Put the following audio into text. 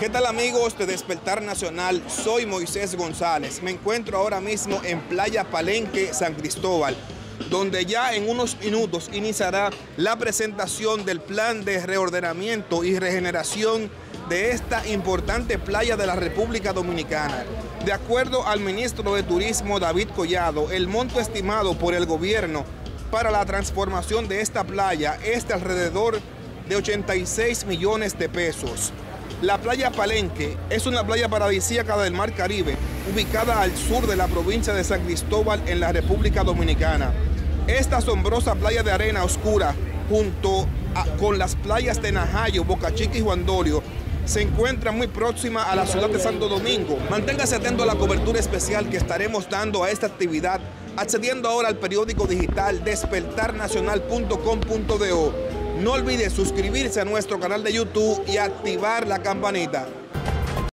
¿Qué tal amigos de Despertar Nacional? Soy Moisés González. Me encuentro ahora mismo en Playa Palenque, San Cristóbal, donde ya en unos minutos iniciará la presentación del plan de reordenamiento y regeneración de esta importante playa de la República Dominicana. De acuerdo al ministro de Turismo David Collado, el monto estimado por el gobierno para la transformación de esta playa es de alrededor de 86 millones de pesos. La playa Palenque es una playa paradisíaca del Mar Caribe, ubicada al sur de la provincia de San Cristóbal en la República Dominicana. Esta asombrosa playa de arena oscura, con las playas de Najayo, Boca Chica y Juan Dolio, se encuentra muy próxima a la ciudad de Santo Domingo. Manténgase atento a la cobertura especial que estaremos dando a esta actividad, accediendo ahora al periódico digital despertarnacional.com.do. No olvide suscribirse a nuestro canal de YouTube y activar la campanita.